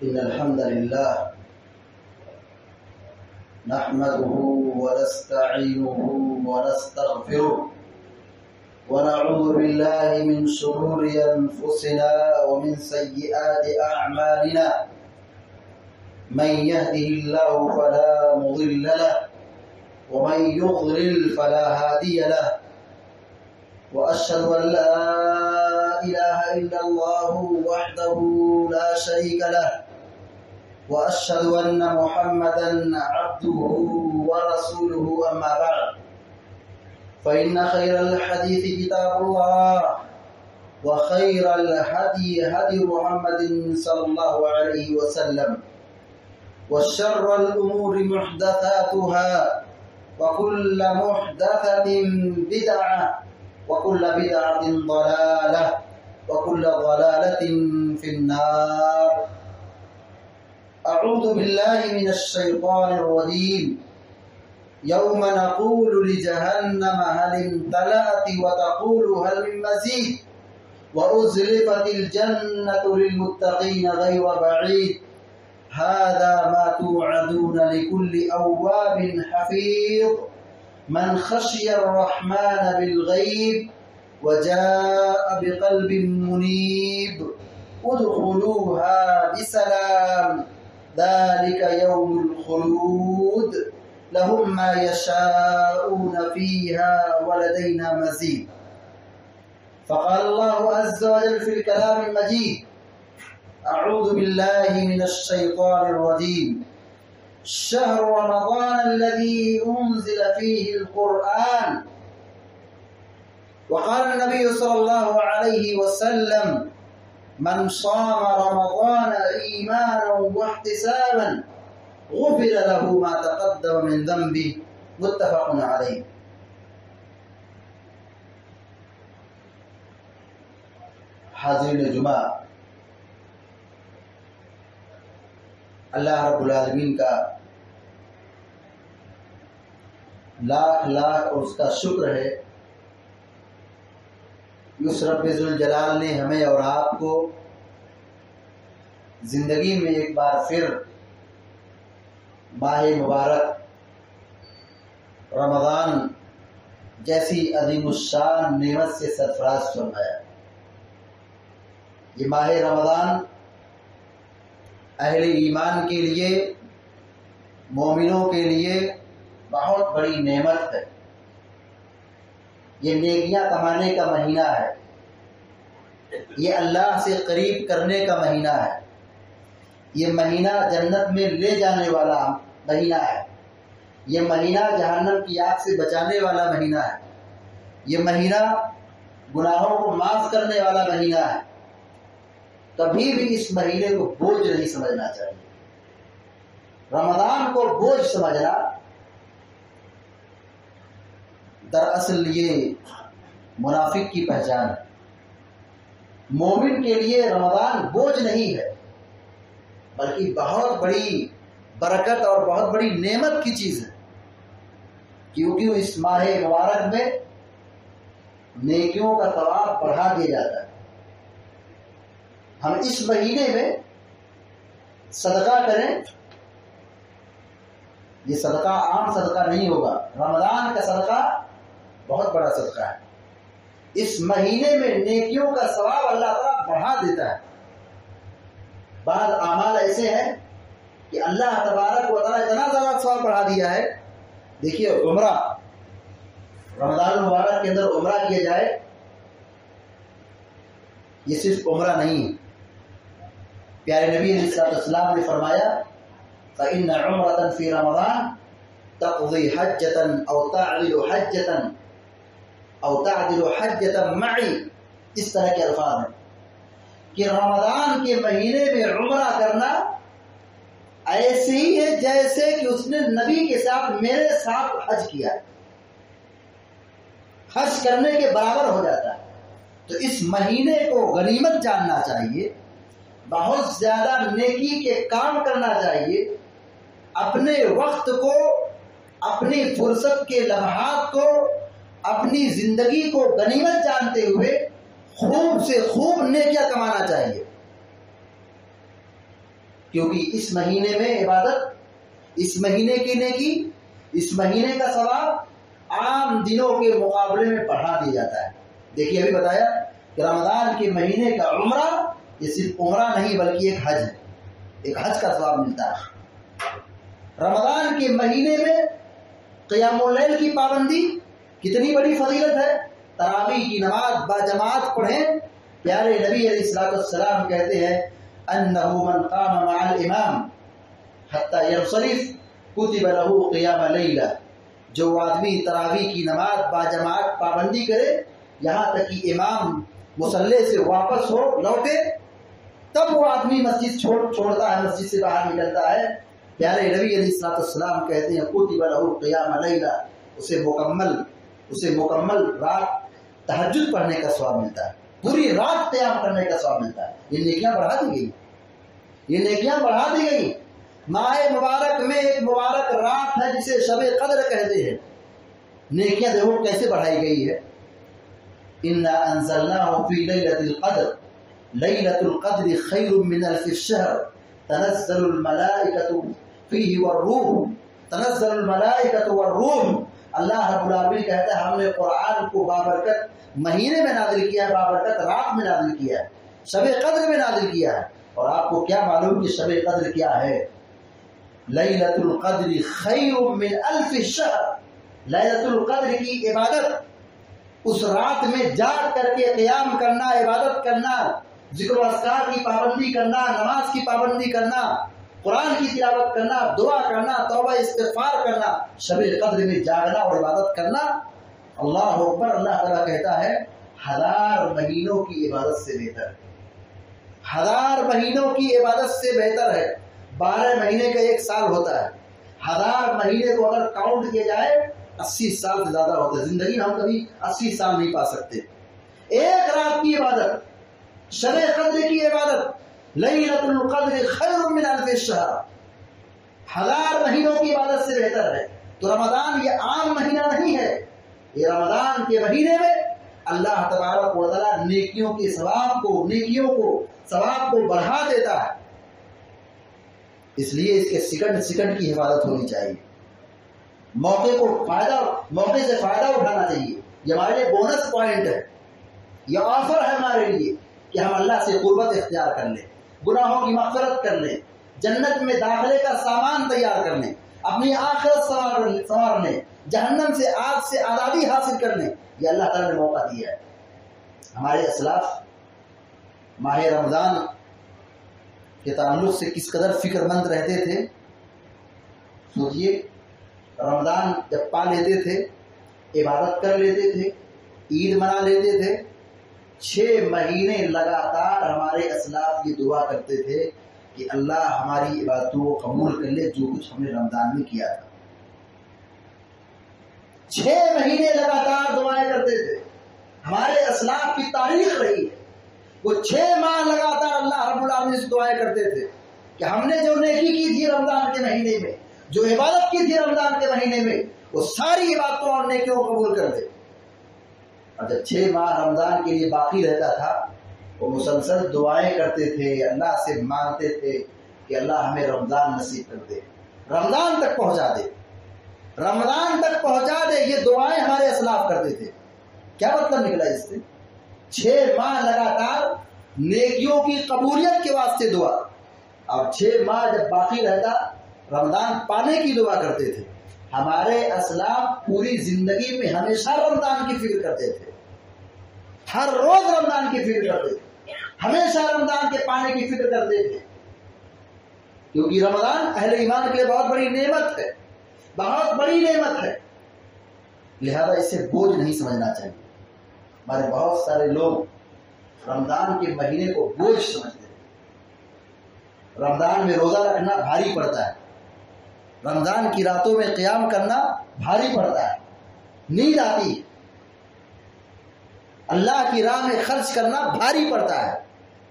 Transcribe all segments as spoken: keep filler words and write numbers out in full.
إن الحمد لله نحمده ونستعينه ونستغفره ونعوذ بالله من شرور أنفسنا ومن سيئات أعمالنا من يهده الله فلا مضل له ومن يضلل فلا هادي له وأشهد أن لا إله إلا الله وحده لا شريك له وأشهد أن محمدا عبده ورسوله أما بعد فإن خير الحديث كتاب الله وخير الهدي هدي محمد صلى الله عليه وسلم وشر الأمور محدثاتها وكل محدثة بدعة وكل بدعة ضلالة وكل ضلالة في النار. أعوذ بالله من الشيطان الرجيم. يوم نقول لجهنم هل امتلأت وتقول هل من مزيد وأزلفت الجنة للمتقين غير بعيد هذا ما توعدون لكل أواب حفيظ من خشي الرحمن بالغيب وجاء بقلب منيب ادخلوها بسلام ذلك يوم الخلود لهم ما يشاءون فيها ولدينا مزيد. فقال الله عز وجل في الكلام المجيد: أعوذ بالله من الشيطان الرجيم. شهر رمضان الذي أنزل فيه القرآن. وقال النبي صلى الله عليه وسلم: من صام رمضان إيمانا واحتسابا غفر له ما تقدم من ذنبه متفق عليه. حاضرین جمعہ، اللہ رب العالمین کا لاکھ لاکھ اور اس کا شکر ہے کہ اس رب ذوالجلال نے ہمیں اور آپ کو زندگی میں ایک بار پھر ماہ مبارک رمضان جیسی عظیم الشان نعمت سے سرفراز فرمایا. یہ ماہ رمضان اہل ایمان کے لیے، مومنوں کے لیے بہت بڑی نعمت ہے. یہ نیکیاں کمانے کا مہینہ ہے، یہ اللہ سے قریب کرنے کا مہینہ ہے، یہ مہینہ جنت میں لے جانے والا مہینہ ہے، یہ مہینہ جہنم کی آگ سے بچانے والا مہینہ ہے، یہ مہینہ گناہوں کو معاف کرنے والا مہینہ ہے. کبھی بھی اس مہینے کو بوجھ نہیں سمجھنا چاہیے. رمضان کو بوجھ سمجھنا دراصل یہ منافق کی پہچان ہے. مومن کے لیے رمضان بوجھ نہیں ہے بلکہ بہت بڑی برکت اور بہت بڑی نعمت کی چیز ہے، کیونکہ اس ماہ مبارک میں نیکیوں کا ثواب بڑھا دیا جاتا ہے. ہم اس مہینے میں صدقہ کریں. یہ صدقہ عام صدقہ نہیں ہوگا، رمضان کا صدقہ بہت بڑا صدقہ ہے. اس مہینے میں نیکیوں کا ثواب اللہ تعالیٰ بڑھا دیتا ہے. بعض اعمال ایسے ہیں کہ اللہ تبارک و تعالیٰ اتنا زیادہ ثواب بڑھا دیا ہے. دیکھیے عمرہ، رمضان المبارک کے اندر عمرہ کیا جائے، یہ صرف عمرہ نہیں ہے. پیارے نبی علیہ الصلوۃ والسلام نے فرمایا: فإن عمرة في رمضان تقضي حجة أو تعدل حجة أو تعدل حجة معي. اس طرح کے الفاظ ہیں کہ رمضان کے مہینے میں عمرہ کرنا ایسے ہی ہے جیسے کہ اس نے نبی کے ساتھ میرے ساتھ حج کیا، حج کرنے کے برابر ہو جاتا ہے. تو اس مہینے کو غنیمت جاننا چاہیے، بہت زیادہ نیکی کے کام کرنا چاہیے، اپنے وقت کو، اپنی فرصت کے لمحات کو، اپنی زندگی کو غنیمت جانتے ہوئے خوب سے خوب نیکیاں کمانا چاہیے. کیونکہ اس مہینے میں عبادت، اس مہینے کی نیکی، اس مہینے کا ثواب عام دنوں کے مقابلے میں بڑھا دیا جاتا ہے۔ دیکھیے ابھی بتایا کہ رمضان کے مہینے کا عمرہ، یہ صرف عمرہ نہیں بلکہ ایک حج ہے، ایک حج کا ثواب ملتا ہے۔ رمضان کے مہینے میں قیام اللیل کی پابندی کتنی بڑی فضیلت ہے۔ تراویح کی نماز باجماعت پڑھیں۔ پیارے نبی علیہ الصلوۃ والسلام کہتے ہیں انہ من قام مع الامام حتی ينصرف کتب له قیام لیلہ، جو آدمی تراویح کی نماز باجماعت پابندی کرے یہاں تک کہ امام مصلی سے واپس ہو لوٹے، تب وہ آدمی مسجد چھوڑ چھوڑتا ہے، مسجد سے باہر نکلتا ہے، پیارے نبی علیہ الصلوۃ والسلام کہتے ہیں کتب له قیام لیلہ، اسے مکمل اسے مکمل رات تہجد پڑھنے کا ثواب ملتا ہے، پوری رات قیام کرنے کا ثواب ملتا ہے۔ یہ نیکیاں بڑھا دی گئی، یہ نیکیاں بڑھا دی گئی۔ ماہ مبارک میں ایک مبارک رات ہے جسے شب قدر کہتے ہیں، نیکیاں دیکھو کیسے بڑھائی گئی ہے۔ انا انزلناہ فی لیلۃ القدر لیلۃ القدر خیر من الف الشہر تنزل الملائکۃ فیہ والروح تنزل الملائکۃ والروح۔ اللہ رب العالمین کہتا ہے ہم نے قرآن کو بابرکت مہینے میں نازل کیا ہے، بابرکت رات میں نازل کیا ہے، شب قدر میں نازل کیا ہے۔ اور آپ کو کیا معلوم کہ شب قدر کیا ہے؟ لیلۃ القدر خیر من الف الشہر، لیلۃ القدر کی عبادت، اس رات میں جاگ کر کے قیام کرنا، عبادت کرنا، ذکر و اذکار کی پابندی کرنا، نماز کی پابندی کرنا، قرآن کی تلاوت کرنا، دعا کرنا، توبہ استغفار کرنا، شب قدر میں جاگنا اور عبادت کرنا، اللہ اکبر، اللہ تعالیٰ کہتا ہے ہزار مہینوں کی عبادت سے بہتر ہے، ہزار مہینوں کی عبادت سے بہتر ہے۔ بارہ مہینے کا ایک سال ہوتا ہے، ہزار مہینے کو اگر کاؤنٹ کیا جائے اسی سال سے زیادہ ہوتا ہے۔ زندگی میں ہم کبھی اسی سال نہیں پا سکتے۔ ایک رات کی عبادت، شب قدر کی عبادت، لیلۃ القدر خیر من الف الشہر، ہزار مہینوں کی عبادت سے بہتر ہے۔ تو رمضان یہ عام مہینہ نہیں ہے، یہ رمضان کے مہینے میں اللہ تبارک و تعالیٰ نیکیوں کے ثواب کو نیکیوں کو ثواب کو بڑھا دیتا ہے۔ اس لیے اس کے سیکنڈ سیکنڈ کی حفاظت ہونی چاہیے، موقع کو فائدہ موقع سے فائدہ اٹھانا چاہیے۔ یہ ہمارے لیے بونس پوائنٹ ہے، یہ آفر ہے ہمارے لیے کہ ہم اللہ سے قربت اختیار کر لیں، گناہوں کی مغفرت کر لیں، جنت میں داخلے کا سامان تیار کر لیں، اپنی آخرت سنوار لیں، جہنم سے آگ سے آزادی حاصل کر لیں۔ یہ اللہ تعالیٰ نے موقع دیا ہے۔ ہمارے اسلاف ماہ رمضان کے تعلق سے کس قدر فکر مند رہتے تھے۔ سوچئے، رمضان جب پا لیتے تھے، عبادت کر لیتے تھے، عید منا لیتے تھے، چھ مہینے لگاتار ہمارے اسلاف یہ دعا کرتے تھے کہ اللہ ہماری عبادتوں کو قبول کر لے جو کچھ ہم نے رمضان میں کیا تھا۔ چھ مہینے لگاتار دعائیں کرتے تھے، ہمارے اسلاف کی تاریخ رہی ہے۔ وہ چھ ماہ لگاتار اللہ رب العالمین سے دعائیں کرتے تھے کہ ہم نے جو نیکی کی تھی رمضان کے مہینے میں، جو عبادت کی تھی رمضان کے مہینے میں، وہ ساری عبادتوں اور نیکیوں کو قبول کر دے۔ اور جب چھ ماہ رمضان کے لیے باقی رہتا تھا، وہ مسلسل دعائیں کرتے تھے، اللہ سے مانگتے تھے کہ اللہ ہمیں رمضان نصیب کر دے، رمضان تک پہنچا دے، رمضان تک پہنچا دے۔ یہ دعائیں ہمارے اسلاف کرتے تھے۔ کیا مطلب نکلا اس سے؟ چھ ماہ لگاتار نیکیوں کی قبولیت کے واسطے دعا، اور چھ ماہ جب باقی رہتا رمضان پانے کی دعا کرتے تھے۔ ہمارے اسلاف پوری زندگی میں ہمیشہ رمضان کی فکر کرتے تھے، ہر روز رمضان کی فکر کرتے تھے، ہمیشہ رمضان کے پانے کی فکر کرتے تھے، کیونکہ رمضان اہل ایمان کے لیے بہت بڑی نعمت ہے، بہت بڑی نعمت ہے، لہذا اسے بوجھ نہیں سمجھنا چاہیے۔ ہمارے بہت سارے لوگ رمضان کے مہینے کو بوجھ سمجھتے ہیں۔ رمضان میں روزہ رکھنا بھاری پڑتا ہے، رمضان کی راتوں میں قیام کرنا بھاری پڑتا ہے، نیند آتی ہے، اللہ کی راہ میں خرچ کرنا بھاری پڑتا ہے۔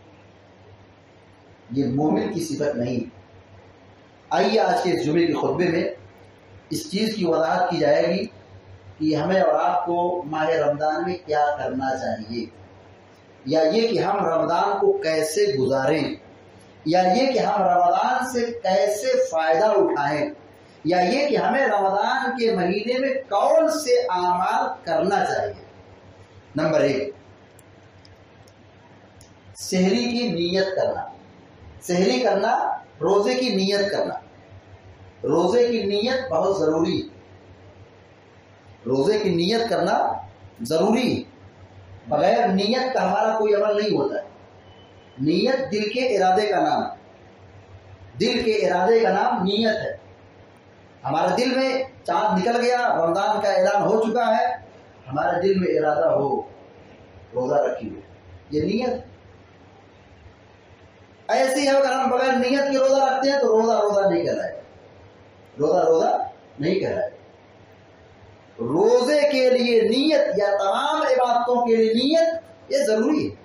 یہ مومن کی صفت نہیں۔ آئیے آج کے جمعے کے خطبے میں اس چیز کی وضاحت کی جائے گی کہ ہمیں اور آپ کو ماہ رمضان میں کیا کرنا چاہیے، یا یہ کہ ہم رمضان کو کیسے گزاریں، یا یہ کہ ہم رمضان سے کیسے فائدہ اٹھائیں، یا یہ کہ ہمیں رمضان کے مہینے میں کون سے اعمال کرنا چاہیے۔ نمبر ایک، سحری کی نیت کرنا۔ سحری کرنا، روزے کی نیت کرنا۔ روزے کی نیت بہت ضروری ہے۔ روزے کی نیت کرنا ضروری ہے۔ بغیر نیت کا ہمارا کوئی عمل نہیں ہوتا ہے۔ نیت دل کے ارادے کا نام ہے۔ دل کے ارادے کا نام نیت ہے۔ ہمارے دل میں چاند نکل گیا، رمضان کا اعلان ہو چکا ہے، ہمارے دل میں ارادہ ہو روزہ رکھی ہوئے، یہ نیت ایسی ہے۔ اگر ہم بغیر نیت کے روزہ رکھتے ہیں تو روزہ روزہ نہیں کہلائے گا، روزہ روزہ نہیں کہلائے گا۔ روزے کے لیے نیت یا تمام عبادتوں کے لیے نیت یہ ضروری ہے۔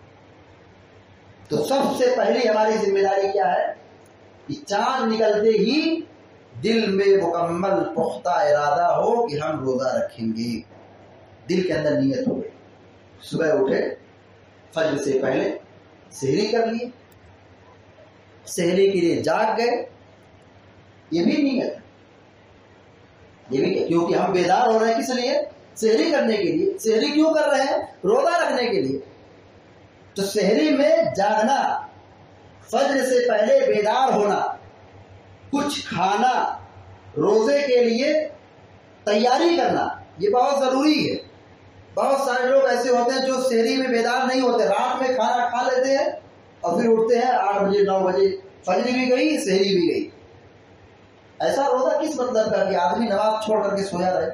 تو سب سے پہلی ہماری ذمہ داری کیا ہے کہ چاند نکلتے ہی دل میں مکمل پختہ ارادہ ہو کہ ہم روزہ رکھیں گے۔ دل کے اندر نیت ہو گئی، صبح اٹھے، فجر سے پہلے سحری کر لیے، سحری کے لیے جاگ گئے، یہ بھی نیت ہے۔ یہ بھی کیونکہ ہم بیدار ہو رہے ہیں کس لیے؟ سحری کرنے کے لیے۔ سحری کیوں کر رہے ہیں؟ روزہ رکھنے کے لیے۔ تو سحری میں جاگنا، فجر سے پہلے بیدار ہونا، کچھ کھانا، روزے کے لیے تیاری کرنا، یہ بہت ضروری ہے۔ بہت سارے لوگ ایسے ہوتے ہیں جو سحری میں بیدار نہیں ہوتے، رات میں کھانا کھا لیتے ہیں اور پھر اٹھتے ہیں آٹھ بجے نو بجے، فجر بھی گئی سحری بھی گئی۔ ایسا روزہ کس مطلب کا کہ آدمی نماز چھوڑ کر کے سویا رہے؟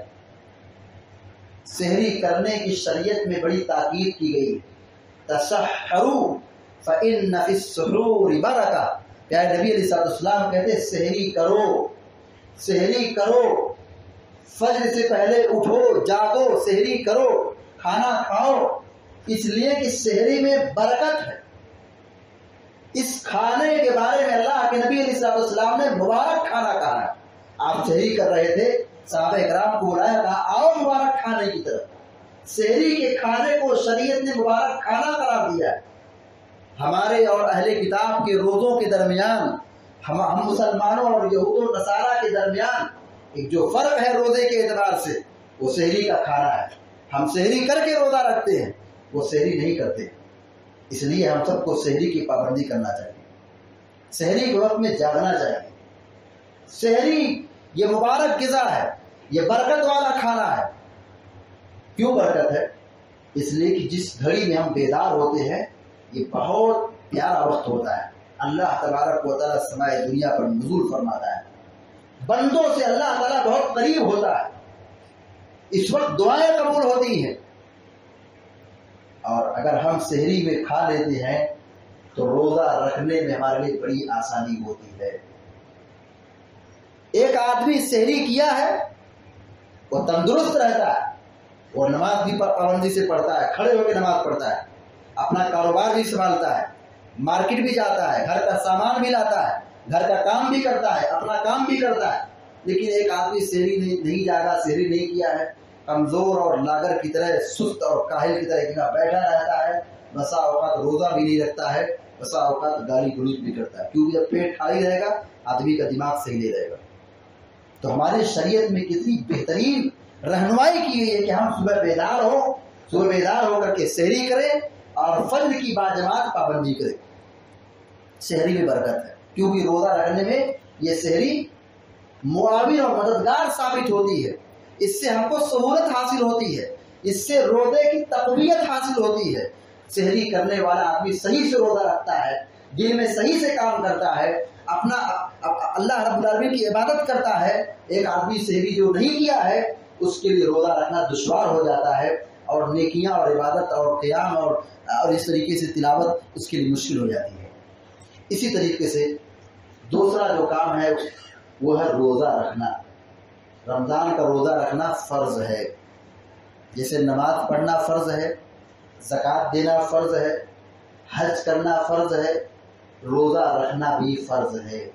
سحری کرنے کی شریعت میں بڑی تاکید کی گئی۔ تسحروا فإن في السحور برکہ، پیارے نبی علیہ السلام کہتے ہیں سحری کرو، سحری کرو، فجر سے پہلے اٹھو، جاگو، سحری کرو، کھانا کھاؤ، اس لیے کہ سحری میں برکت ہے۔ اس کھانے کے بارے میں اللہ کے نبی علیہ السلام نے مبارک کھانا کہا ہے۔ آپ سحری کر رہے تھے، صحابہ کرام کو بلایا، کہا آؤ مبارک کھانے کی طرف۔ سحری کے کھانے کو شریعت نے مبارک کھانا قرار دیا ہے۔ ہمارے اور اہل کتاب کے روزوں کے درمیان، ہم ہم مسلمانوں اور یہود و نصارہ کے درمیان ایک جو فرق ہے روزے کے اعتبار سے، وہ سحری کا کھانا ہے۔ ہم سحری کر کے روزہ رکھتے ہیں، وہ سحری نہیں کرتے۔ اس لیے ہم سب کو سحری کی پابندی کرنا چاہیے، سحری کے وقت میں جاگنا چاہیے۔ سحری یہ مبارک غذا ہے، یہ برکت والا کھانا ہے۔ کیوں برکت ہے؟ اس لیے کہ جس گھڑی میں ہم بیدار ہوتے ہیں یہ بہت پیارا وقت ہوتا ہے۔ اللہ تبارک و تعالیٰ سمائے دنیا پر نزول فرماتا ہے، بندوں سے اللہ تعالیٰ بہت قریب ہوتا ہے۔ اس وقت دعائیں قبول ہوتی ہیں، اور اگر ہم سحری میں کھا لیتے ہیں تو روزہ رکھنے میں ہمارے لیے بڑی آسانی ہوتی ہے۔ ایک آدمی سحری کیا ہے وہ تندرست رہتا ہے، وہ نماز بھی پابندی سے پڑھتا ہے، کھڑے ہو کے نماز پڑھتا ہے، اپنا کاروبار بھی سنبھالتا ہے، مارکیٹ بھی جاتا ہے، گھر کا سامان بھی لاتا ہے، گھر کا کام بھی کرتا ہے، اپنا کام بھی کرتا ہے۔ لیکن ایک آدمی سحری نہیں, نہیں جاگا، سحری نہیں کیا ہے، کمزور اور لاگر کی طرح، سست اور کاہل کی طرح جگہ بیٹھا رہتا ہے، بسا اوقات روزہ بھی نہیں رکھتا ہے، بسا اوقات گالی گلوچ بھی کرتا ہے، کیونکہ جب پیٹ خالی رہے گا آدمی کا دماغ صحیح نہیں رہے گا۔ تو ہماری شریعت میں کتنی بہترین رہنمائی کی گئی ہے کہ ہم صبح بیدار ہو صبح بیدار ہو کر کے سحری کریں اور فجر کی باجماعت پابندی کریں۔ سحری میں برکت ہے، کیونکہ روزہ رکھنے میں یہ سحری معاون اور مددگار ثابت ہوتی ہے۔ اس سے ہم کو سہولت حاصل ہوتی ہے، اس سے روزے کی تقویت حاصل ہوتی ہے۔ سحری کرنے والا آدمی صحیح سے روزہ رکھتا ہے، دن میں صحیح سے کام کرتا ہے، اپنا اللہ رب العالمین کی عبادت کرتا ہے۔ ایک آدمی سحری جو نہیں کیا ہے اس کے لیے روزہ رکھنا دشوار ہو جاتا ہے، اور نیکیاں اور عبادت اور قیام اور اور اس طریقے سے تلاوت اس کے لیے مشکل ہو جاتی ہے۔ اسی طریقے سے دوسرا جو کام ہے وہ ہے روزہ رکھنا۔ رمضان کا روزہ رکھنا فرض ہے، جیسے نماز پڑھنا فرض ہے، زکوٰۃ دینا فرض ہے، حج کرنا فرض ہے، روزہ رکھنا بھی فرض ہے۔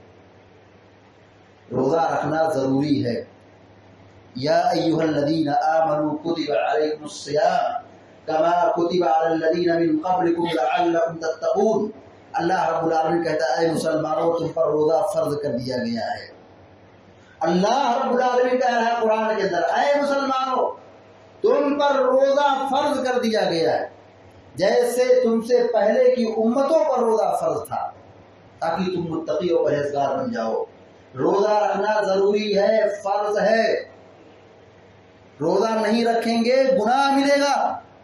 روزہ رکھنا ضروری ہے۔ یا ایھا الذین آمنوا کتب علیکم الصیام کما کتب علی الذین من قبلکم لعلکم تتقون۔ اللہ رب العالمین کہتا ہے اے مسلمانوں تم پر روزہ فرض کر دیا گیا ہے. اللہ رب العالمین کہہ رہا ہے قرآن کے اندر اے مسلمانوں تم پر روزہ فرض کر دیا گیا ہے جیسے تم سے پہلے کی امتوں پر روزہ فرض تھا تاکہ تم متقی و پرہیزگار بن جاؤ. روزہ رکھنا ضروری ہے، فرض ہے. روزہ نہیں رکھیں گے گناہ ملے گا.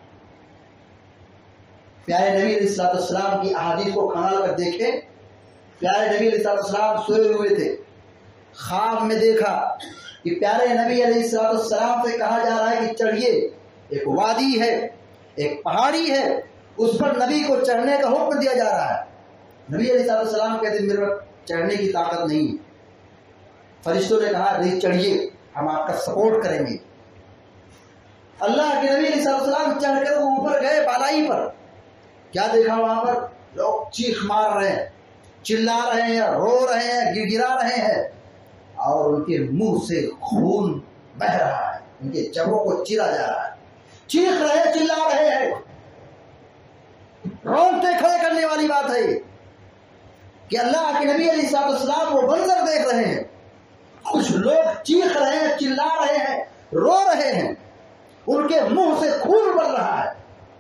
پیارے نبی علیہ الصلوۃ والسلام کی احادیث کو کھنگال کر دیکھیں. پیارے نبی علیہ الصلوۃ والسلام سوئے ہوئے تھے، خواب میں دیکھا کہ پیارے نبی علیہ الصلوۃ والسلام سے کہا جا رہا ہے کہ چڑھیے. ایک وادی ہے، ایک پہاڑی ہے، اس پر نبی کو چڑھنے کا حکم دیا جا رہا ہے. نبی علیہ الصلوۃ والسلام کہتے ہیں میرے پاس چڑھنے کی طاقت نہیں. فرشتوں نے کہا نہیں چڑھیے، ہم آپ کا سپورٹ کریں گے. اللہ کے نبی علیہ الصلوۃ والسلام چڑھ کر وہ اوپر گئے بالائی پر. کیا دیکھا وہاں پر؟ لوگ چیخ مار رہے ہیں، چلا رہے ہیں، رو رہے ہیں، گر گرا رہے ہیں اور ان کے منہ سے خون بہ رہا ہے، ان کے جبوں کو چیرا جا رہا ہے. چیخ رہے، چلا رہے ہیں. رونگٹے کھڑے کرنے والی بات ہے یہ کہ اللہ کے نبی علیہ الصلوۃ والسلام وہ منظر دیکھ رہے ہیں. کچھ لوگ چیخ رہے ہیں، چلا رہے ہیں، رو رہے ہیں، ان کے منہ سے خون بڑھ رہا ہے.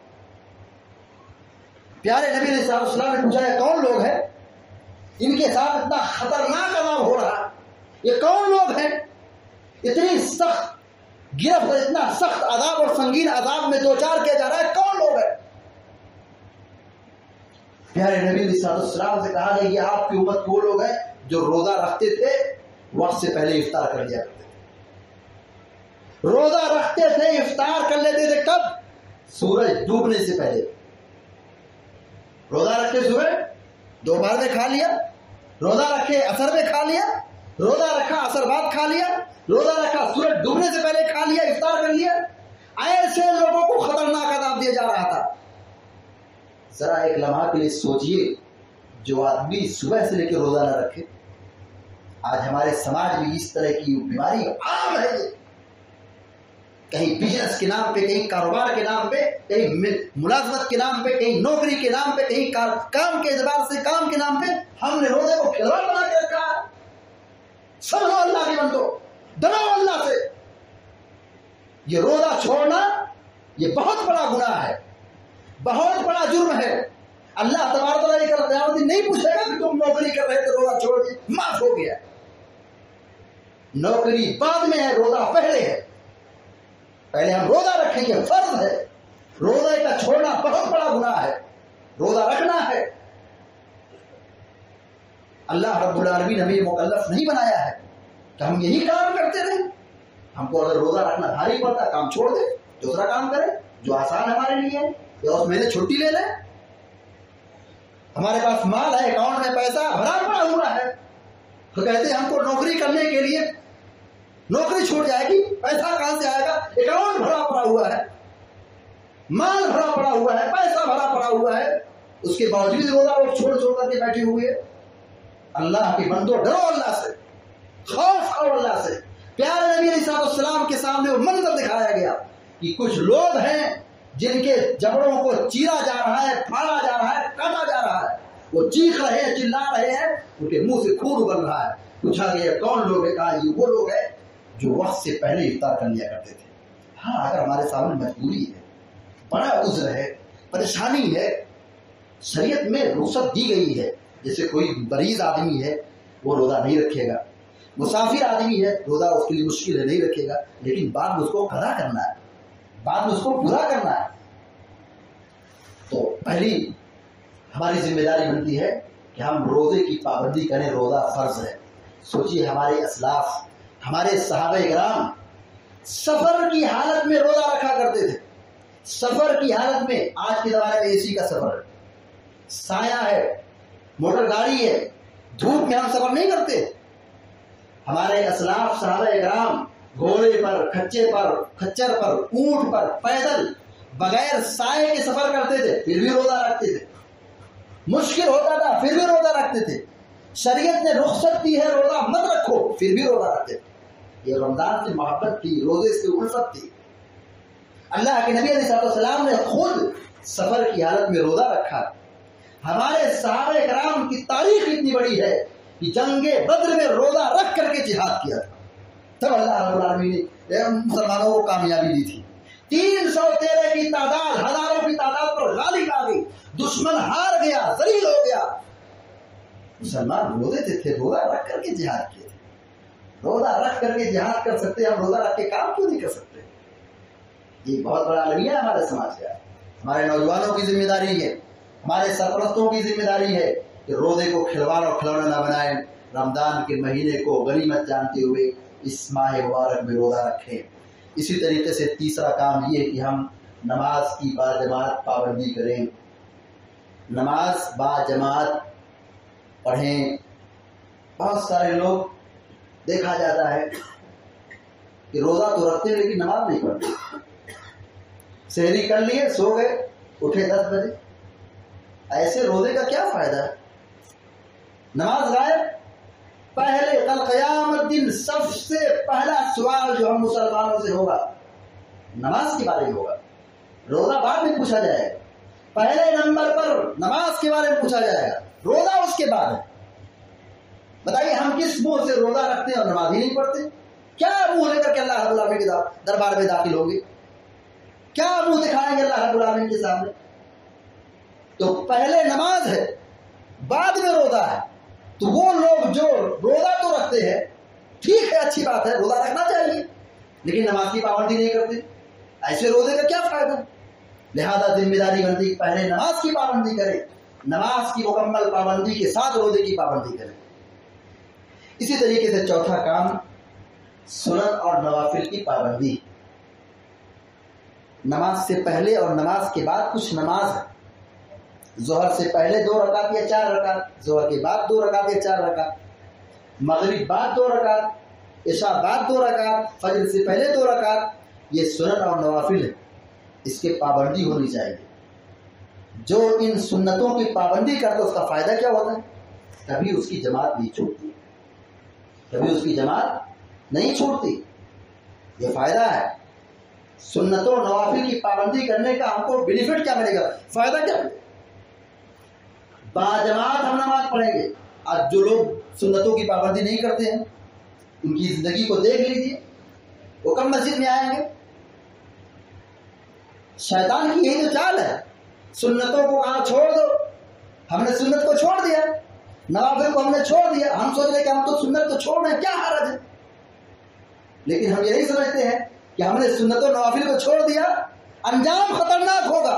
پیارے نبی علیہ الصلوۃ والسلام نے پوچھا یہ کون لوگ ہیں؟ ان کے ساتھ اتنا خطرناک عذاب ہو رہا ہے، یہ کون لوگ ہیں؟ اتنی سخت گرفت، اتنا سخت عذاب اور سنگین عذاب میں دو چار کیا جا رہا ہے، کون لوگ ہیں؟ پیارے نبی علیہ الصلوۃ والسلام سے کہا گیا یہ آپ کی امت وہ لوگ ہیں جو روزہ رکھتے تھے وقت سے پہلے افطار کر لیا کرتے تھے. روزہ رکھتے تھے، افطار کر لیتے تھے کب؟ سورج ڈوبنے سے پہلے. روزہ رکھے صبح دوپہر میں کھا لیا، روزہ رکھے عصر میں کھا لیا، روزہ رکھا عصر بعد کھا لیا، روزہ رکھا سورج ڈوبنے سے پہلے کھا لیا، افطار کر لیا. ایسے لوگوں کو خطرناک عذاب دیا جا رہا تھا. ذرا ایک لمحہ کے لیے سوچئے جو آدمی صبح سے لے کے روزہ نہ رکھے. آج ہمارے سماج میں اس طرح کی بیماری عام ہے. کہیں بزنس کے نام پہ، کہیں کاروبار کے نام پہ، کہیں ملازمت کے نام پہ، کہیں نوکری کے نام پہ، کہیں کام کے اعتبار سے کام کے نام پہ ہم نے روزے کو کھلواڑ بنا کے رکھا ہے. سمجھو اللہ کے بندو، ڈرو اللہ سے. یہ روزہ چھوڑنا یہ بہت بڑا گناہ ہے، بہت بڑا جرم ہے. اللہ تبارک و تعالیٰ کل قیامت نہیں پوچھے گا کہ تم نوکری کر رہے تھے روزہ چھوڑ کے معاف ہو گیا. نوکری بعد میں ہے، روزہ پہلے ہے. پہلے ہم روزہ رکھیں گے، فرض ہے. روزہ کا چھوڑنا بہت بڑا گناہ ہے، روزہ رکھنا ہے. اللہ رب العالمین ہمیں مکلف نہیں بنایا ہے کہ ہم یہی کام کرتے رہیں. ہم کو اگر روزہ رکھنا بھاری پڑتا کام چھوڑ دے، دوسرا کام کرے جو آسان ہمارے لیے ہے، یا اس مہینے چھٹی لے لیں. ہمارے پاس مال ہے، اکاؤنٹ میں پیسہ بھرا پڑا ہوا ہے، تو کہتے ہیں ہم کو نوکری کرنے کے لیے نوکری چھوٹ جائے گی، پیسہ کہاں سے آئے گا؟ اکاؤنٹ بھرا پڑا ہوا ہے، مال بھرا پڑا ہوا ہے، پیسہ بھرا پڑا ہوا ہے، اس کے باوجود روزہ لوگ چھوڑ چھوڑ کر کے بیٹھے ہوئے. اللہ کے بندو ڈرو اللہ سے، خوف کرو اللہ سے. پیارے نبی علیہ الصلوۃ والسلام کے سامنے وہ منظر دکھایا گیا کہ کچھ لوگ ہیں جن کے جبڑوں کو چیرا جا رہا ہے، پھاڑا جا رہا ہے، کاٹا جا رہا ہے. وہ چیخ رہے ہیں، چلا رہے ہیں، ان کے منہ سے خون ابل رہا ہے. پوچھا گیا کون لوگ ہیں؟ کہا یہ وہ لوگ ہیں جو وقت سے پہلے افطار کر لیا کرتے تھے. ہاں اگر ہمارے سامنے مجبوری ہے، بڑا عذر ہے، پریشانی ہے، شریعت میں رخصت دی گئی ہے. جیسے کوئی مریض آدمی ہے وہ روزہ نہیں رکھے گا، مسافر آدمی ہے روزہ اس کے لیے مشکل ہے، نہیں رکھے گا، لیکن بعد میں اس کو قضا کرنا ہے، بعد میں اس کو پورا کرنا ہے. تو پہلی ہماری ذمہ داری بنتی ہے کہ ہم روزے کی پابندی کریں. روزہ فرض ہے. سوچیے ہمارے اسلاف، ہمارے صحابہ کرام سفر کی حالت میں روزہ رکھا کرتے تھے. سفر کی حالت میں، آج کے زمانے میں اے سی کا سفر ہے، سایہ ہے، موٹر گاڑی ہے، دھوپ میں ہم سفر نہیں کرتے. ہمارے اسلاف صحابہ کرام گھوڑے پر، کھچے پر، کھچر پر، اونٹ پر، پیدل بغیر سائے کے سفر کرتے تھے، پھر بھی روزہ رکھتے تھے. مشکل ہوتا تھا پھر بھی روزہ رکھتے تھے. شریعت نے رخصت دی ہے روزہ مت رکھو، پھر بھی روزہ رکھتے تھے. یہ رمضان سے محبت تھی، روزے سے الفت تھی. اللہ کے نبی علیہ الصلوۃ والسلام نے خود سفر کی حالت میں روزہ رکھا. ہمارے صحابہ کرام کی تاریخ اتنی بڑی ہے کہ جنگ بدر میں روزہ رکھ کر کے جہاد کیا تھا، تب اللہ رب العالمین نے مسلمانوں کو کامیابی دی تھی۔ تین سو تیرہ کی تعداد ہزاروں کی تعداد پر غالب آ گئی، دشمن ہار گیا، ذلیل ہو گیا، مسلمان روزے تھے تھے روزہ رکھ کر کے جہاد کیے تھے۔ روزہ رکھ کر کے جہاد کر سکتے، ہم روزہ رکھ کے کام کیوں نہیں کر سکتے؟ یہ بہت بڑا المیہ ہے ہمارے سماج کا، ہمارے نوجوانوں کی ذمہ داری ہے، ہمارے سرپرستوں کی ذمہ داری ہے کہ روزے کو کھلواڑ اور کھلونا نہ بنائیں، رمضان کے مہینے کو غنیمت جانتے ہوئے اس ماہ مبارک میں روزہ رکھیں۔ اسی طریقے سے تیسرا کام یہ ہے کہ ہم نماز کی باجماعت پابندی کریں، نماز باجماعت پڑھیں۔ بہت سارے لوگ دیکھا جاتا ہے کہ روزہ تو رکھتے لیکن نماز نہیں پڑھتے، سحری کر لیے سو گئے، اٹھے دس بجے، ایسے روزے کا کیا فائدہ ہے؟ نماز غائب۔ پہلے کل قیامت دن سب سے پہلا سوال جو ہم مسلمانوں سے ہوگا نماز کے بارے میں ہوگا، روزہ بعد میں پوچھا جائے گا، پہلے نمبر پر نماز کے بارے میں پوچھا جائے گا، روزہ اس کے بعد ہے۔ بتائیے ہم کس منہ سے روزہ رکھتے ہیں اور نماز ہی نہیں پڑھتے؟ کیا منہ لے کر کے اللہ رب العالمین کے دربار میں داخل ہوں گے؟ کیا منہ دکھائیں گے اللہ رب العالمین کے سامنے؟ تو پہلے نماز ہے، بعد میں روزہ ہے۔ تو وہ لوگ جو روزہ تو رکھتے ہیں، ٹھیک ہے، اچھی بات ہے، روزہ رکھنا چاہیے، لیکن نماز کی پابندی نہیں کرتے، ایسے روزے کا کیا فائدہ؟ لہذا ذمہ داری بنتی ہے پہلے نماز کی پابندی کریں، نماز کی مکمل پابندی کے ساتھ روزے کی پابندی کریں۔ اسی طریقے سے چوتھا کام سنن اور نوافل کی پابندی۔ نماز سے پہلے اور نماز کے بعد کچھ نماز ہے، ظہر سے پہلے دو رکعت یا چار رکعت، ظہر کے بعد دو رکعت یا چار رکعت، مغرب بعد دو رکعت، عشاء بعد دو رکعت، فجر سے پہلے دو رکعت، یہ سنن اور نوافل ہے، اس کے پابندی ہونی چاہیے۔ جو ان سنتوں کی پابندی کرتا ہے اس کا فائدہ کیا ہوتا ہے؟ کبھی اس کی جماعت نہیں چھوٹتی، کبھی اس کی جماعت نہیں چھوٹتی، یہ فائدہ ہے۔ سنتوں نوافل کی پابندی کرنے کا ہم کو بینیفٹ کیا ملے گا، فائدہ کیا ملے گا؟ باجماعت ہم نماز پڑھیں گے۔ آج جو لوگ سنتوں کی پابندی نہیں کرتے ہیں ان کی زندگی کو دیکھ لیجیے، وہ کم مسجد میں آئیں گے۔ شیطان کی یہی تو چال ہے، سنتوں کو کہاں چھوڑ دو، ہم نے سنت کو چھوڑ دیا، نوافل کو ہم نے چھوڑ دیا، ہم سوچ رہے کہ ہم تو سنت کو چھوڑ رہے ہیں، کیا حرج ہے؟ لیکن ہم یہی سمجھتے ہیں کہ ہم نے سنت و نوافل کو چھوڑ دیا، انجام خطرناک ہوگا۔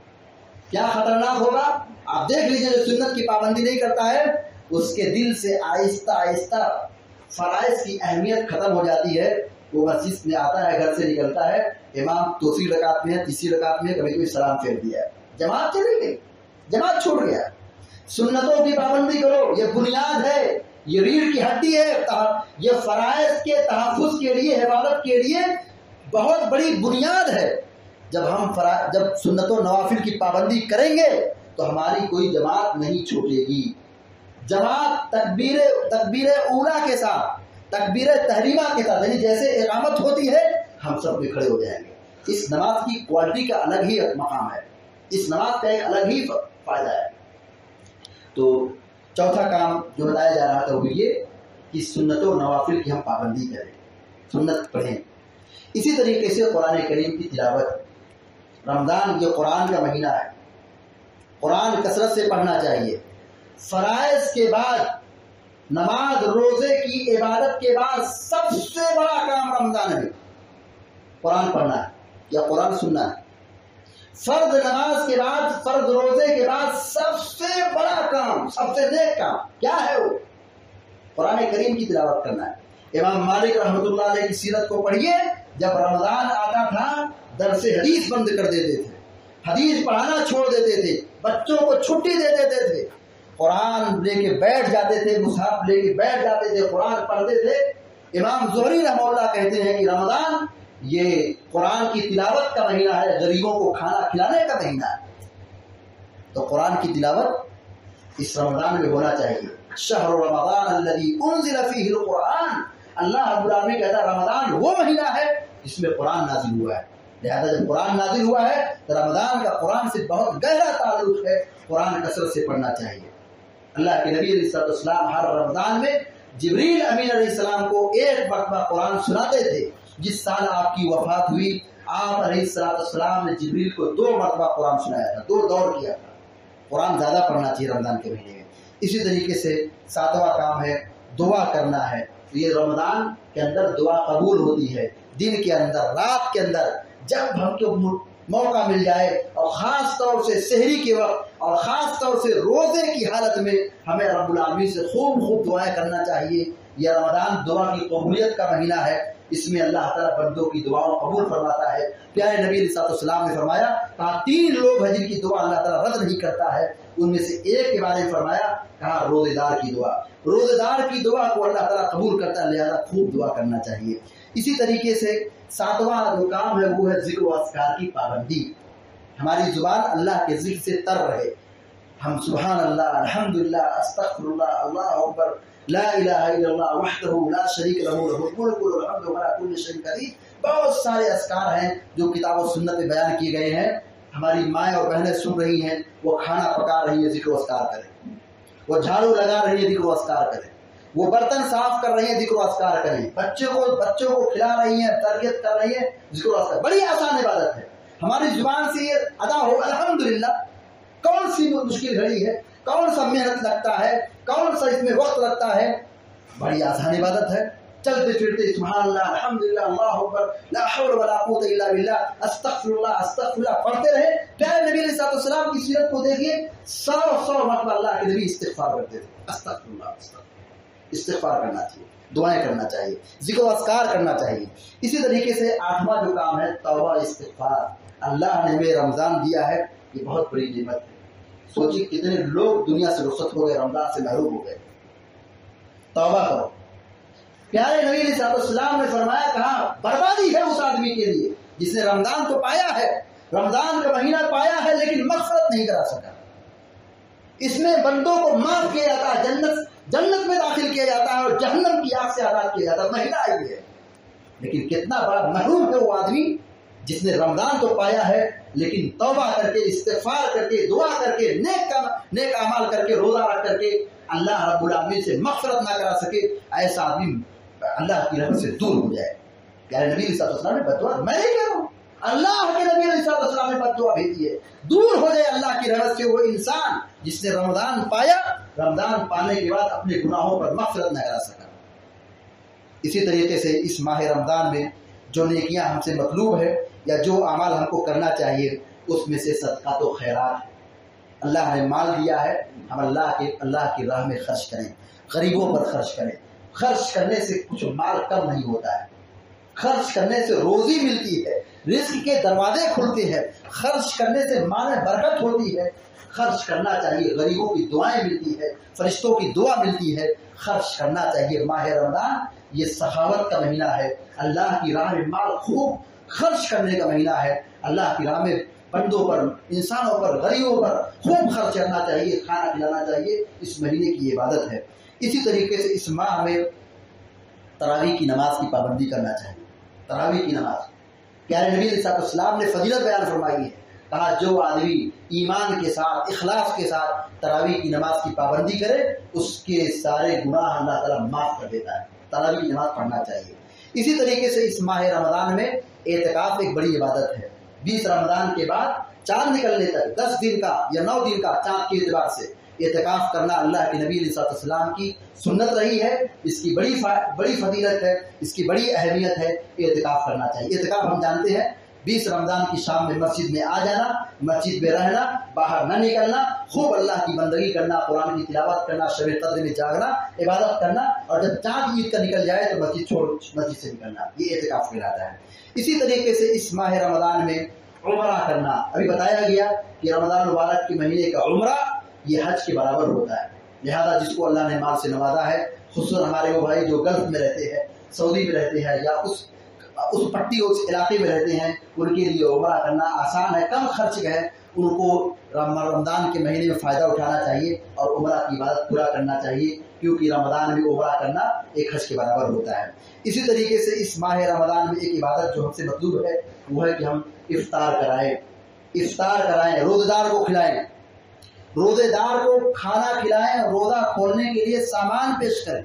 کیا خطرناک ہوگا؟ آپ دیکھ لیجیے، جو سنت کی پابندی نہیں کرتا ہے اس کے دل سے آہستہ آہستہ فرائض کی اہمیت ختم ہو جاتی ہے۔ وہ مسجد میں آتا ہے، گھر سے نکلتا ہے، امام دوسری رکعت میں ہے، تیسری رکعت میں کبھی کبھی سلام پھیر دیا ہے، جماعت چلی گئی، جماعت چھوٹ گیا۔ سنتوں کی پابندی کرو، یہ بنیاد ہے، یہ ریڑھ کی ہڈی ہے، یہ فرائض کے تحفظ کے لیے، حفاظت کے لیے بہت بڑی بنیاد ہے۔ جب ہم فرا... جب سنت و نوافل کی پابندی کریں گے تو ہماری کوئی جماعت نہیں چھوٹے گی۔ جماعت تکبیر تکبیر اولا کے ساتھ، تکبیر تحریمہ کے ساتھ، یعنی جیسے اقامت ہوتی ہے ہم سب میں کھڑے ہو جائیں گے۔ اس نماز کی کوالٹی کا الگ ہی مقام ہے، اس نماز کا ایک الگ ہی فائدہ ہے۔ تو چوتھا کام جو بتایا جا رہا تھا وہ یہ کہ سنت و نوافل کی ہم پابندی کریں، سنت پڑھیں۔ اسی طریقے سے قرآن کریم کی تلاوت، رمضان یہ قرآن کا مہینہ ہے، قرآن کثرت سے پڑھنا چاہیے۔ فرائض کے بعد، نماز روزے کی عبادت کے بعد سب سے بڑا کام رمضان میں قرآن پڑھنا ہے یا قرآن سننا ہے۔ فرض نماز کے بعد، فرض روزے کے بعد سب سے بڑا کام، سب سے نیک کام کیا ہے؟ وہ قرآن کریم کی تلاوت کرنا ہے۔ امام مالک رحمۃ اللہ علیہ کی سیرت کو پڑھیے، جب رمضان آتا تھا درس حدیث بند کر دیتے تھے، حدیث پڑھانا چھوڑ دیتے تھے، بچوں کو چھٹی دے دیتے تھے، قرآن لے کے بیٹھ جاتے تھے، مصحف لے کے بیٹھ جاتے تھے، قرآن پڑھتے تھے۔ امام زہری رحمہ اللہ کہتے ہیں کہ رمضان یہ قرآن کی تلاوت کا مہینہ ہے، غریبوں کو کھانا کھلانے کا مہینہ ہے۔ تو قرآن کی تلاوت اس رمضان میں ہونا چاہیے۔ شہر رمضان الذی انزل فیہ القرآن، اللہ رب العالمین کہتا ہے رمضان وہ مہینہ ہے جس میں قرآن نازل ہوا ہے۔ لہذا جب قرآن نازل ہوا ہے تو رمضان کا قرآن سے بہت گہرا تعلق ہے، قرآن کثرت سے پڑھنا چاہیے۔ اللہ کے نبی علیہ السلام ہر رمضان میں جبریل امین علیہ السلام کو ایک مرتبہ قرآن سناتے تھے۔ جس سال آپ کی وفات ہوئی آپ علیہ السلام نے جبریل کو دو مرتبہ قرآن سنایا تھا، دو دور کیا تھا۔ قرآن زیادہ پڑھنا چاہیے رمضان کے مہینے میں۔ اسی طریقے سے ساتواں کام ہے دعا کرنا ہے۔ یہ رمضان کے اندر دعا قبول ہوتی ہے، دن کے اندر، رات کے اندر، جب ہم کو موقع مل جائے، اور خاص طور سے سحری کے وقت اور خاص طور سے روزے کی حالت میں ہمیں رب العالمین سے خوب خوب دعائیں کرنا چاہیے۔ یہ رمضان دعا کی قبولیت کا مہینہ ہے، اس میں اللہ تعالیٰ بندوں کی دعاؤں قبول فرماتا ہے۔ پیارے نبی علیہ السلام نے فرمایا کہا تین لوگ ہیں جن کی دعا اللہ تعالیٰ رد نہیں کرتا ہے، ان میں سے ایک کے بارے میں فرمایا کہا روزے دار کی دعا، روزے دار کی دعا کو اللہ تعالیٰ قبول کرتا ہے، لہذا خوب دعا کرنا چاہیے۔ اسی طریقے سے ساتواں جو کام ہے وہ ہے ذکر و اذکار کی پابندی۔ ہماری زبان اللہ کے ذکر سے تر رہے، ہم سبحان اللہ، الحمدللہ، استغفر اللہ، اللہ اکبر، لا الہ الا اللہ وحدہ لا شریک لہ لہ الملک والحمد وهو على كل شيء قدیر، بہت سارے اذکار ہیں جو کتاب و سنت میں بیان کیے گئے ہیں۔ ہماری مائیں اور بہنیں سن رہی ہیں، وہ کھانا پکا رہی ہیں ذکر و اذکار کریں، وہ جھاڑو لگا رہی ہیں ذکر و اذکار کریں، وہ برتن صاف کر رہی ہیں ذکر و اذکار کریں، بچوں کو بچوں کو کھلا رہی ہیں، تربیت کر رہی ہیں، ذکر و اذکار۔ بڑی آسان عبادت ہے، ہماری زبان سے یہ ادا ہو الحمدللہ۔ کون سی مشکل گھڑی ہے، کون سا محنت لگتا ہے، کون سا اس میں وقت لگتا ہے، بڑی آسان عبادت ہے۔ چلتے پھرتے سبحان اللہ، الحمدللہ، اللہ اکبر، لا حول ولا قوت الا باللہ، استغفر اللہ استغفر اللہ پڑھتے رہے۔ پیارے نبی علیہ السلام کی سیرت کو دیکھیے، سو سو مرتبہ اللہ کے نبی استغفار کرتے تھے، استغفر اللہ استغفر استغفار کرنا چاہیے، دعائیں کرنا چاہیے، ذکر و اذکار کرنا چاہیے۔ اسی طریقے سے آٹھواں جو کام ہے توبہ استغفار۔ اللہ نے ہمیں رمضان دیا ہے، یہ بہت بڑی نعمت ہے۔ سوچیے کتنے لوگ دنیا سے رخصت ہو گئے، رمضان سے محروم ہو گئے۔ توبہ کرو۔ پیارے نبی علیہ السلام نے فرمایا کہا بربادی ہے اس آدمی کے لیے جس نے رمضان تو پایا ہے، رمضان کا مہینہ پایا ہے لیکن مغفرت نہیں کرا سکا۔ اس میں بندوں کو معاف کیا جاتا ہے، جنت جنت میں داخل کیا جاتا ہے اور جہنم کی آگ سے آزاد کیا جاتا ہے، مہینہ آئی ہے۔ لیکن کتنا بڑا محروم ہے وہ آدمی جس نے رمضان تو پایا ہے لیکن توبہ کر کے، استغفار کر کے، دعا کر کے، نیک نیک اعمال کر کے، روزہ رکھ کر کے اللہ رب العالمین سے مغفرت نہ کرا سکے، ایسا آدمی اللہ کی رحمت سے دور ہو جائے۔ پیارے نبی علیہ السلام نے بددعا میں نہیں کہہ رہا ہوں، اللہ کے نبی علیہ السلام نے بددعا بھیجی ہے، دور ہو جائے اللہ کی رحمت سے وہ انسان جس نے رمضان پایا، رمضان پانے کے بعد اپنے گناہوں پر مغفرت نہ کرا سکا۔ اسی طریقے سے اس ماہ رمضان میں جو نیکیاں ہم سے مطلوب ہے یا جو اعمال ہم کو کرنا چاہیے اس میں سے صدقات و خیرات ہے۔ اللہ نے مال دیا ہے، ہم اللہ کے اللہ کی راہ میں خرچ کریں، غریبوں پر خرچ کریں۔ خرچ کرنے سے کچھ مال کم نہیں ہوتا ہے، خرچ کرنے سے روزی ملتی ہے، رزق کے دروازے کھلتے ہیں، خرچ کرنے سے مال میں برکت ہوتی ہے۔ خرچ کرنا چاہیے، غریبوں کی دعائیں ملتی ہے، فرشتوں کی دعا ملتی ہے، خرچ کرنا چاہیے۔ ماہ رمضان یہ سخاوت کا مہینہ ہے، اللہ کی راہ میں مال خوب خرچ کرنے کا مہینہ ہے۔ اللہ کی راہ میں بندوں پر، انسانوں پر، غریبوں پر خوب خرچ کرنا چاہیے، کھانا کھلانا چاہیے، اس مہینے کی عبادت ہے۔ اسی طریقے سے اس ماہ میں تراویح کی نماز کی پابندی کرنا چاہیے۔ تراویح کی نماز پیارے نبی علیہ السلام نے فضیلت بیان فرمائی ہے، کہا جو آدمی ایمان کے ساتھ، اخلاص کے ساتھ تراویح کی نماز کی پابندی کرے اس کے سارے گناہ اللہ تعالیٰ معاف کر دیتا ہے۔ تراویح کی نماز پڑھنا چاہیے۔ اسی طریقے سے اس ماہ رمضان میں اعتکاف ایک بڑی عبادت ہے۔ بیس رمضان کے بعد چاند نکلنے تک دس دن کا یا نو دن کا چاند کے اعتبار سے اعتکاف کرنا اللہ کے نبی علیہ السلام کی سنت رہی ہے۔ اس کی بڑی بڑی فضیلت ہے، اس کی بڑی اہمیت ہے، اعتکاف کرنا چاہیے۔ اعتکاف ہم جانتے ہیں بیس رمضان کی شام میں مسجد میں آ جانا، مسجد میں رہنا، باہر نہ نکلنا، خوب اللہ کی بندگی کرنا، قرآن کی تلاوت کرنا، شب قدر میں جاگنا، عبادت کرنا، اور جب چاند عید کا نکل جائے تو مسجد چھوڑ مسجد سے نکلنا، یہ اعتکاف کہلاتا ہے۔ اسی طریقے سے اس ماہ رمضان میں عمرہ کرنا، ابھی بتایا گیا کہ رمضان مبارک کے مہینے کا عمرہ یہ حج کے برابر ہوتا ہے۔ لہذا جس کو اللہ نے مال سے نوازا ہے، خصوصاً ہمارے وہ بھائی جو گلف میں رہتے ہیں، سعودی میں رہتے ہیں یا اس اس پٹی اس علاقے میں رہتے ہیں، ان کے لیے عمرہ کرنا آسان ہے، کم خرچ ہے ان کو رمضان کے مہینے میں فائدہ اٹھانا چاہیے اور عمرہ کی عبادت پورا کرنا چاہیے، کیونکہ رمضان میں عمرہ کرنا ایک حج کے برابر ہوتا ہے۔ اسی طریقے سے اس ماہ رمضان میں ایک عبادت جو ہم سے مطلوب ہے وہ ہے کہ ہم افطار کرائیں افطار کرائیں روزے دار کو کھلائیں، روزے دار کو کھانا کھلائیں، روزہ کھولنے کے لیے سامان پیش کریں۔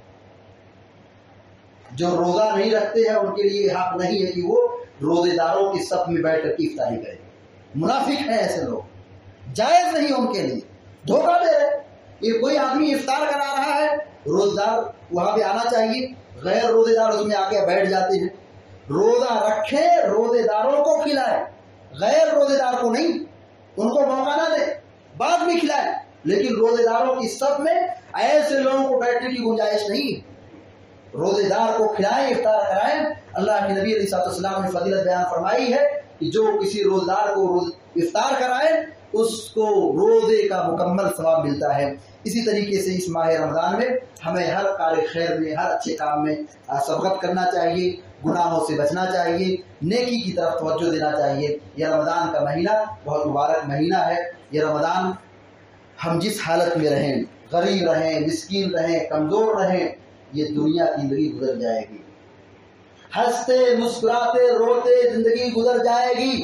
جو روزہ نہیں رکھتے ہیں ان کے لیے حق نہیں ہے کہ وہ روزے داروں کی صف میں بیٹھ کر کے افطاری کریں، منافق ہیں ایسے لوگ، جائز نہیں ان کے لیے، دھوکہ دے رہے۔ یہ کوئی آدمی افطار کرا رہا ہے، روزہ دار وہاں پہ آنا چاہیے، غیر روزے دار اس میں آ کے بیٹھ جاتے ہیں۔ روزہ رکھے، روزے داروں کو کھلائے، غیر روزے دار کو نہیں، ان کو موقع نہ دے، بعد میں کھلائے، لیکن روزے داروں کی صف میں ایسے لوگوں کو بیٹھنے کی گنجائش نہیں۔ روزے دار کو کھلائیں، افطار کرائیں۔ اللہ کے نبی علیہ السلام نے فضیلت بیان فرمائی ہے کہ جو کسی روزدار کو روز افطار کرائے اس کو روزے کا مکمل ثواب ملتا ہے۔ اسی طریقے سے اس ماہ رمضان میں ہمیں ہر کار خیر میں، ہر اچھے کام میں سبقت کرنا چاہیے، گناہوں سے بچنا چاہیے، نیکی کی طرف توجہ دینا چاہیے۔ یہ رمضان کا مہینہ بہت مبارک مہینہ ہے۔ یہ رمضان ہم جس حالت میں رہیں، غریب رہیں، مسکین رہیں، کمزور رہیں، یہ دنیا کی زندگی گزر جائے گی، ہنستے مسکراتے روتے زندگی گزر جائے گی،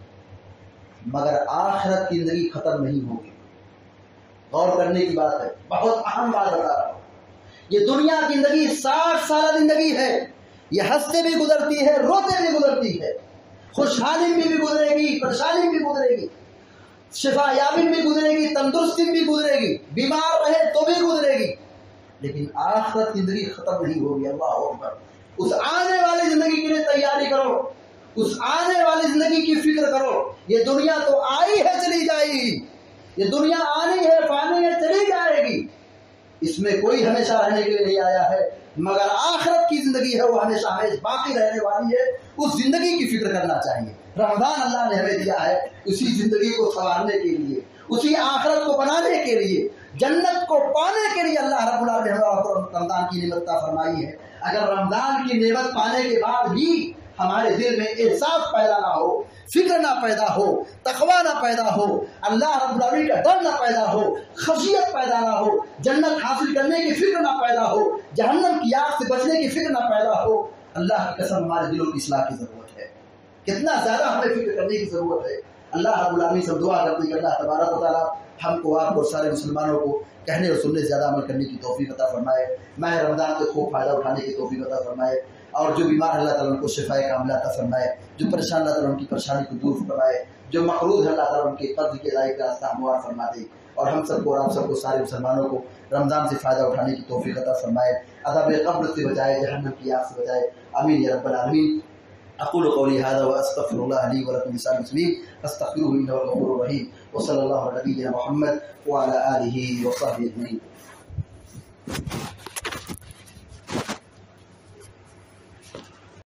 مگر آخرت کی زندگی ختم نہیں ہوگی۔ غور کرنے کی بات ہے، بہت اہم بات بتا رہا ہوں۔ یہ دنیا کی زندگی ساٹھ سالہ زندگی ہے، یہ ہنستے بھی گزرتی ہے، روتے بھی گزرتی ہے، خوشحالی میں بھی گزرے گی، پریشانی بھی گزرے گی، شفا یابی بھی گزرے گی، تندرستی بھی گزرے گی، بیمار رہے تو بھی گزرے گی، لیکن آخرت کی زندگی ختم نہیں ہوگی۔ اللہ اکبر۔ اس آنے والی زندگی کے لیے تیاری کرو، اس آنے والی زندگی کی فکر کرو۔ یہ دنیا تو آئی ہے، چلی جائے گی، یہ دنیا آنی ہے، فانی ہے، چلی جائے گی، اس میں کوئی ہمیشہ رہنے کے لیے نہیں آیا ہے، مگر آخرت کی زندگی ہے وہ ہمیشہ ہمیشہ باقی رہنے والی ہے۔ اس زندگی کی فکر کرنا چاہیے۔ رمضان اللہ نے ہمیں دیا ہے اسی زندگی کو سنوارنے کے لیے، اسی آخرت کو بنانے کے لیے، جنت کو پانے کے لیے اللہ رب العالمین نے رمضان کی نعمت عطا فرمائی ہے۔ اگر رمضان کی نعمت پانے کے بعد بھی ہمارے دل میں احساس پیدا نہ ہو، فکر نہ پیدا ہو، تقویٰ نہ پیدا ہو، اللہ رب العالمین کا ڈر نہ پیدا ہو، خشیت پیدا نہ ہو، جنت حاصل کرنے کی فکر نہ پیدا ہو، جہنم کی آگ سے بچنے کی فکر نہ پیدا ہو، اللہ کی قسم ہمارے دلوں کی اصلاح کی ضرورت ہے۔ کتنا زیادہ ہمیں فکر کرنے کی ضرورت ہے۔ اللہ رب العالمین سے دعا کرتے ہیں کہ اللہ تبارک و تعالیٰ ہم کو، آپ کو، سارے مسلمانوں کو کہنے اور سننے سے زیادہ عمل کرنے کی توفیق عطا فرمائے، ماہ رمضان سے خوب فائدہ اٹھانے کی توفیق عطا فرمائے، اور جو بیمار اللہ تعالیٰ ان کو شفائے کاملہ عطا فرمائے، جو پریشان اللہ تعالیٰ ان کی پریشانی کو دور فرمائے، جو مقروض ہے اللہ تعالیٰ ان کے قرض کے ادائیگی کا راستہ ہموار فرما دے، اور ہم سب کو اور آپ سب کو، سارے مسلمانوں کو رمضان سے فائدہ اٹھانے کی توفیق عطا فرمائے، عذاب قبر سے بچائے، جہنم کی آگ سے بچائے، آمین یا رب العالمین۔ اقول قولی هذا واستغفر الله لي ولكم لسائر المسلمين فاستغفروه انه هو الغفور الرحيم، وصلى الله على نبينا محمد وعلى اله وصحبه اجمعين۔